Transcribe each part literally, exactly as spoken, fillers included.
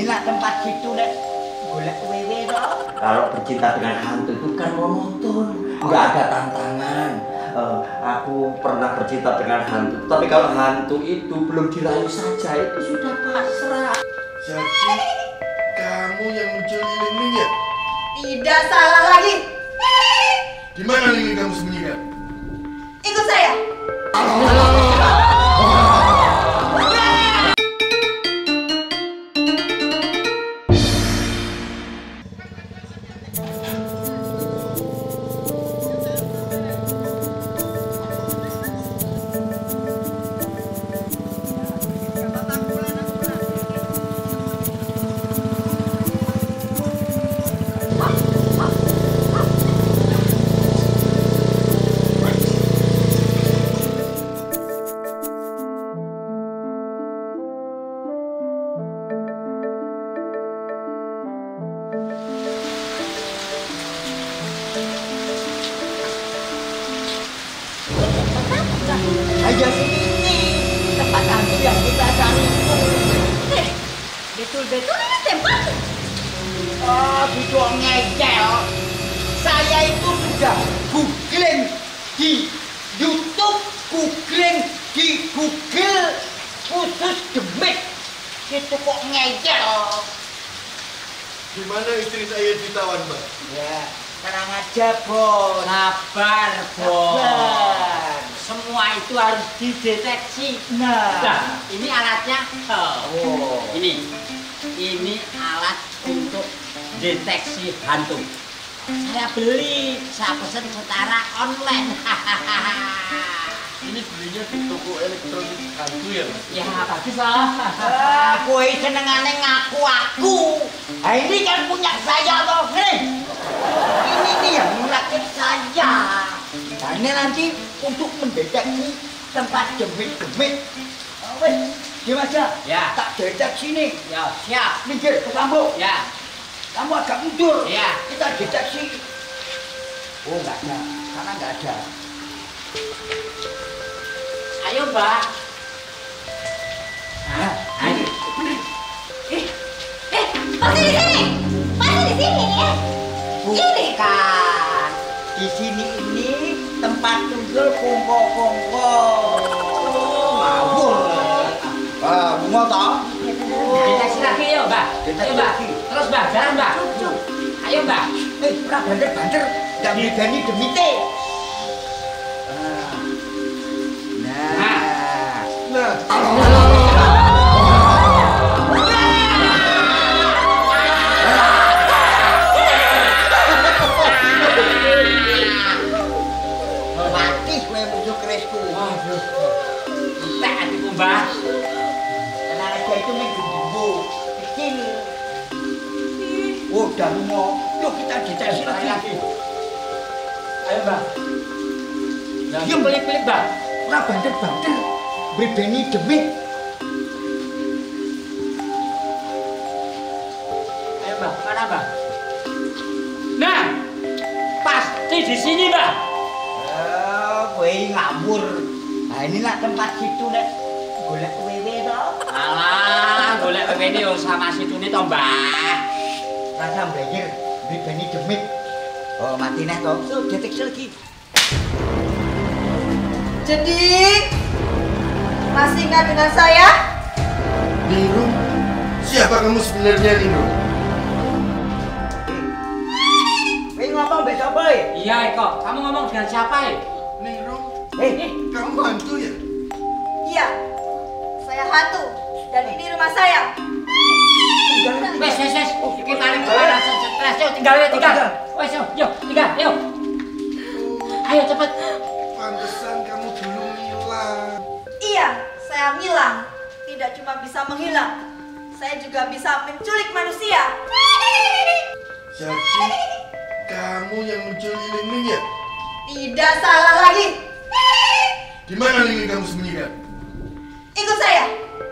inilah tempat situ deh. Golek wewe toh. Kalau bercinta dengan hantu itu kan monoton, nggak ada tantangan. Uh, aku pernah bercinta dengan hantu, tapi kalau hantu itu belum dirayu saja itu sudah pasrah. Jadi kamu yang muncul Ling ya? Tidak salah lagi. Di mana Ling kamu sembunyikan? Ikut saya. Ayo sini, tempat hantu yang kita cari. Eh, betul-betul ini tempat. Oh, gitu ngecel. Saya itu sudah googling di YouTube, googling di Google khusus demit. Gitu kok ngecel. Di mana istri saya ditawan, Mbak? Ya, tenang aja, Bon. Sabar, Bon. Sabar. Semua itu harus dideteksi. Nah, Nah, ini alatnya. Oh. Ini, ini alat untuk deteksi hantu. Saya beli, saya pesan secara online. Ini belinya di toko elektronik hantu ya, Mas? Ya, bagus lah. ah, kowe senengane ngaku-aku. Nah, ini kan punya saya toh, nih. Ini nih yang merakit saya. Nah, ini nanti untuk mendeteksi tempat demit-demit. Oh, wes, gimana aja? Ya. Tak deteksi nih. Ya, siap. Minggir ke kamu. Ya, Kamu agak mundur. ya. Kita deteksi. Oh, enggak ada. Karena enggak ada. Ayo, Mbak. Nah, Ayo. Eh, eh, pasti di sini. Pasti di sini ya. Ini bukan. Di sini ini tempat tunggal kongko-kongko. Ngawur. Ah, bunga toh? Deteksi lagi yuk, Mbak. Deteksi Ayo, Mbak. lagi. Terus, Mbak. Jalan, Mbak. Ayo, Mbak. Eh, pernah banter-banter. Gak berani demite. Nah. Nah. Mati kowe musuh kerisku. Waduh. Entek hatiku, Mbak. Tenang aja itu nih gembo kecil. Oh, udah lungo. Yuk kita deteksi lagi. lagi. Ayo, Mbak. Nah, Diam. pelit-pelit, Mbak. Ora banter-banter. Berbeni demit. Ayo, Mbak. Mana, Mbak? Nah, pasti di sini, Mbak. Oh, kowe ngawur. Nah, inilah tempat situ nek golek wewe toh. Alah, golek ini yang sama situ nih, toh, Mbak. Rasa mbayar berbeni demit. Oh, mati neh toh. So, deteksi lagi. Jadi masih ingat dengan saya? Linglung? Siapa kamu sebenarnya, Linglung? Kowe ngomong mbek sapa e? Iya, Eko. Kamu ngomong dengan siapa, ya? Linglung? Eh, Kamu hantu ya? Iya, saya hantu dan ini rumah saya. Wes, wes, wes. Iki paling kelar stres. Yuk, tinggal, yuk, tinggal. Wes, yuk, yuk, tinggal, yuk. Ayo, cepet. Pantesan kamu dulu ngilang. Iya, saya ngilang. Tidak cuma bisa menghilang, saya juga bisa menculik manusia. Jadi kamu yang muncul Ling ya? Tidak salah lagi. Di mana Ling kamu sembunyikan? Ikut saya.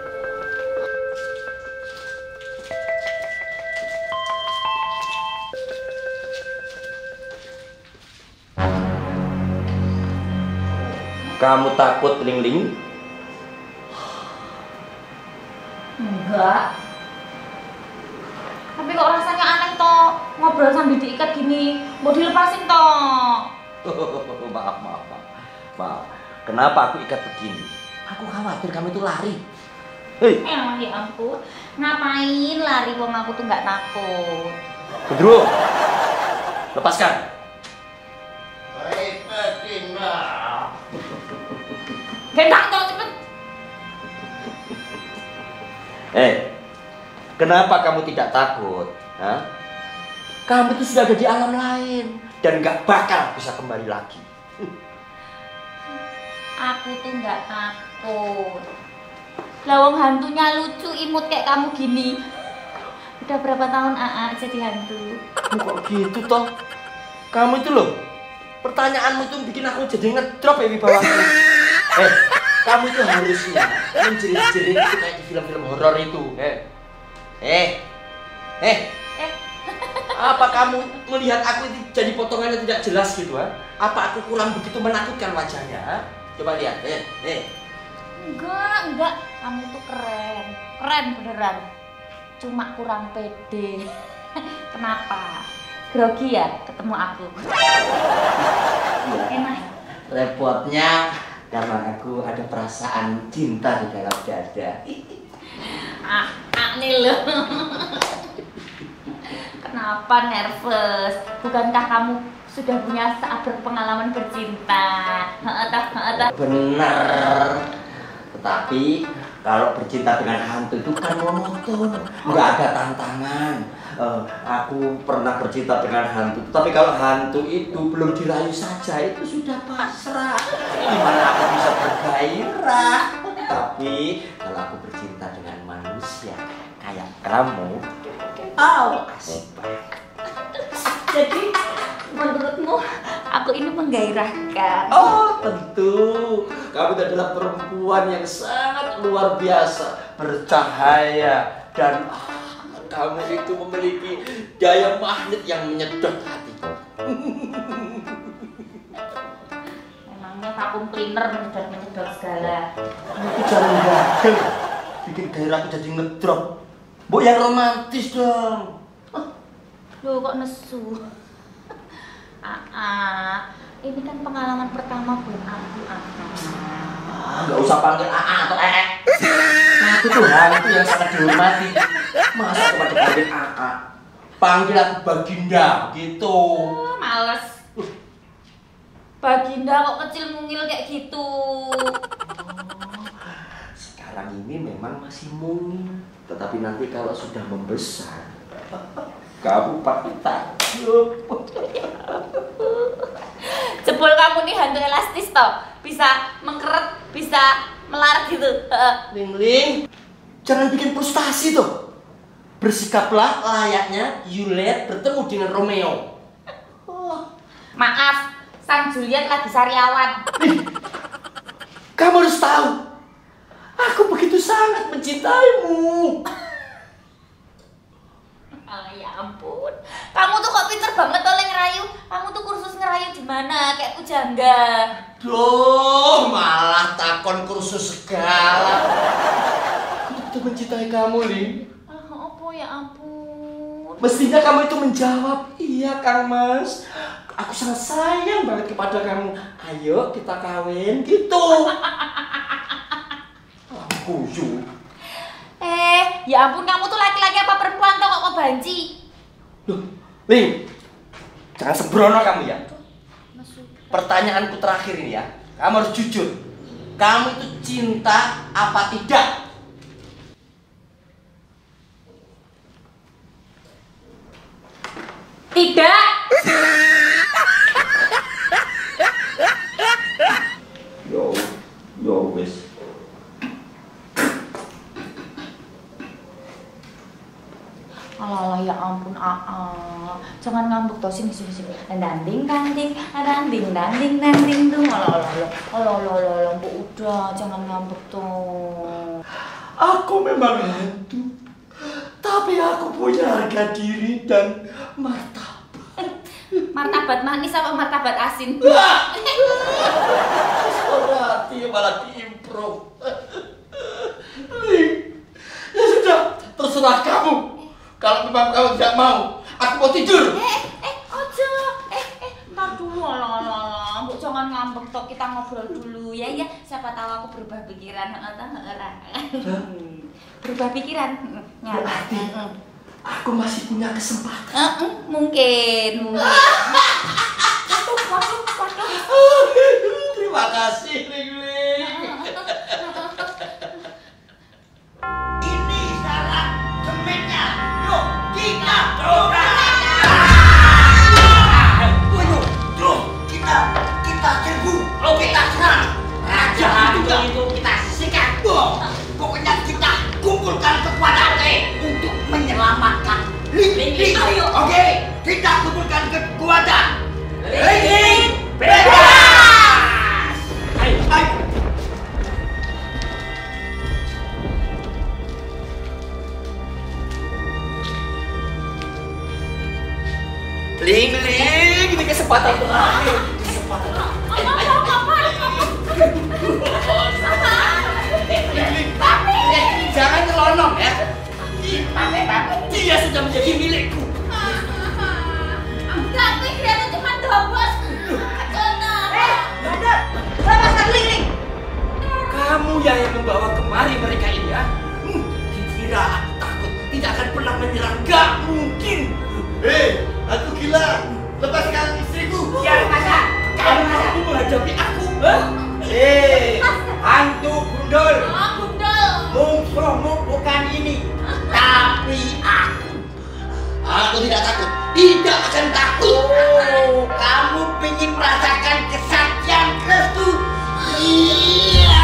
Kamu takut, Ling Ling? Enggak. ngobrol sambil diikat gini. Mau dilepasin toh. Maaf, maaf, maaf. Maaf. Kenapa aku ikat begini? Aku khawatir kamu itu lari. Hei. Eh, ya ampun. Ngapain lari wong aku tuh nggak takut. Gendro. Lepaskan. Baik, Fatima. Gendang toh cepet. Eh, kenapa kamu tidak takut? Hah? Kamu itu sudah ada di alam lain dan nggak bakal bisa kembali lagi. Aku tuh nggak takut. Lawang hantunya lucu imut kayak kamu gini. Udah berapa tahun Aa jadi hantu? Kok gitu toh? Kamu itu loh, pertanyaanmu tuh bikin aku jadi ngedrop ya wibawanya. Eh, kamu itu harusnya menjerit-jerit itu kayak di film-film horor itu. Eh, eh, eh. Eh, Apa kamu melihat aku ini jadi potongannya tidak jelas gitu, ha? Apa aku kurang begitu menakutkan wajahnya, ha? Coba lihat, eh, eh. enggak, enggak. Kamu tuh keren. Keren beneran. Cuma kurang pede. Kenapa? Grogi ya ketemu aku? Enak. Repotnya karena aku ada perasaan cinta di dalam dada. Ah, ah nih loh. Kenapa nervous? Bukankah kamu sudah punya saat berpengalaman bercinta? Benar. Tetapi kalau bercinta dengan hantu itu kan monoton, nggak ada tantangan. Uh, aku pernah bercinta dengan hantu, tapi kalau hantu itu belum dirayu saja itu sudah pasrah. Gimana aku bisa bergairah? Tapi kalau aku bercinta dengan manusia kayak kamu, oh asik banget. Jadi menurutmu aku ini menggairahkan? Oh tentu, kamu adalah perempuan yang sangat luar biasa, bercahaya dan ah, kamu itu memiliki daya magnet yang menyedot hati. Emangnya vakum cleaner menyedot-menyedot segala. Itu jangan gagal, bikin gairahku jadi ngedrop. Mbok yang romantis dong. Loh kok nesu? Aa, ini kan pengalaman pertama buat aku, Aa. Ah, nggak usah panggil A A atau E E. Aku tuh hantu yang sangat dihormati. Masa cuma dipanggil A A? Panggil aku Baginda gitu. Oh, males. Baginda kok kecil mungil kayak gitu. Sekarang ini memang masih mungil, tetapi nanti kalau sudah membesar, kamu pasti takjub. Jebol kamu nih hantu elastis toh, bisa mengkeret, bisa melarat gitu. Ling Ling, jangan bikin frustasi tuh. Bersikaplah layaknya Juliet bertemu dengan Romeo. Oh. Maaf, sang Juliet lagi sariawan. Nih, kamu harus tahu, aku begitu sangat mencintaimu. Oh, ya ampun, kamu tuh kok pinter banget oleh ngerayu. Kamu tuh kursus ngerayu di mana? Kayak pujangga. Duh, malah takon kursus segala. Aku betul mencintai kamu, Ling. Oh, apa ya ampun. Mestinya kamu itu menjawab, iya Kang Mas. Aku sangat sayang banget kepada kamu. Ayo kita kawin gitu. Aku yuk. Eh, ya ampun, kamu tuh laki-laki apa perempuan toh kok banci? Loh, Ling, jangan sembrono kamu ya. Pertanyaanku terakhir ini ya, kamu harus jujur. Kamu itu cinta apa tidak? Tidak. Yo, yo wes. Alah, ya ampun, Aa. Jangan ngambek toh, sini sini sini. Danding danding, danding danding danding tuh. Alah alah alah. Alah alah alah, Bu udah, jangan ngambek toh. Aku memang hantu, tapi aku punya harga diri dan martabat. Martabat manis apa martabat asin? Hati malah diimprov. Ling, ya sudah, terserah kamu. Kalau memang kamu tidak mau, aku mau tidur. Eh, eh, ojo. Eh, eh, ntar dulu lah, lah, lah. Mbok jangan ngambek toh, kita ngobrol dulu ya ya. Siapa tahu aku berubah pikiran, atau orang. Berubah pikiran. Berarti aku masih punya kesempatan. Uh, uh, mungkin, mungkin. Waduh, waduh, waduh. Terima kasih, Ling-Ling. Ini salah semennya. Yuk, kita coba. Yuk, yuk, kita kita serbu. Kita serang. Raja hantu itu kita sikat. Pokoknya kita kumpulkan kekuatan untuk menyelamatkan Ling-Ling. Oke, kita kumpulkan kekuatan. Ling-Ling bebas. Ayo, ayo. Ling-Ling, ini kesempatan terakhir. Kesempatan terakhir. Jangan nyelonong ya. Dia sudah menjadi milikku. Tapi dia cuma dobos. Kacana. Eh, Bandar, lepaskan Ling-Ling. Kamu yang yang membawa kemari mereka ini ya. Hmm, dikira aku takut tidak akan pernah menyerang. Gak mungkin. Hei, aku gila. Lepaskan istriku. Ya masa kamu mampu menghadapi aku? Eh, hantu gundul. Oh, gundul. Musuhmu bukan ini, tapi aku. Aku tidak takut. Tidak akan takut. Oh, kamu ingin merasakan kesaktian Kristu? Iya.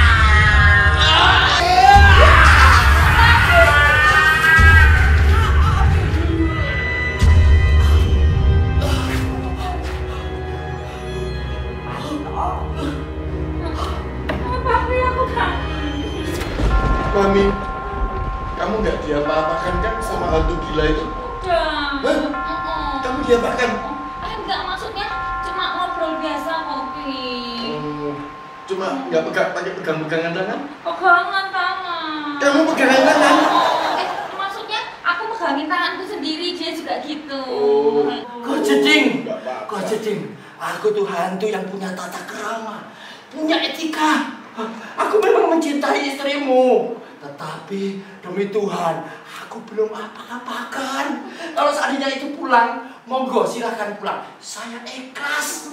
Mami, kamu nggak diapa-apakan kan sama hantu gila itu? Udah. Hah? Kamu diapakan? Eh, enggak, maksudnya cuma ngobrol biasa kok, Pi. Oh, cuma nggak pegang pakai pegang-pegangan tangan? Pegangan tangan. Kamu pegangan tangan? Eh, maksudnya aku megangin tanganku sendiri, dia juga gitu. Oh. Kau jeding, Nggak apa-apa. kau jeding. Aku tuh hantu yang punya tata kerama, punya etika. Aku memang mencintai istrimu, tetapi demi Tuhan, aku belum apa-apakan. Kalau seandainya itu pulang, monggo silahkan pulang. Saya ikhlas.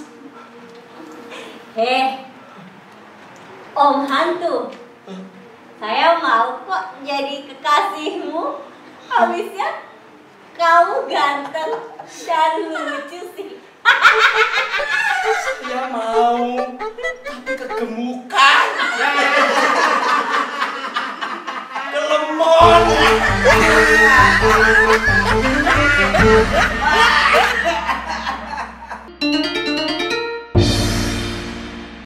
Heh, Om Hantu, saya mau kok jadi kekasihmu. Habisnya kamu ganteng dan lucu sih. Saya mau, tapi kegemukan. Kelemon.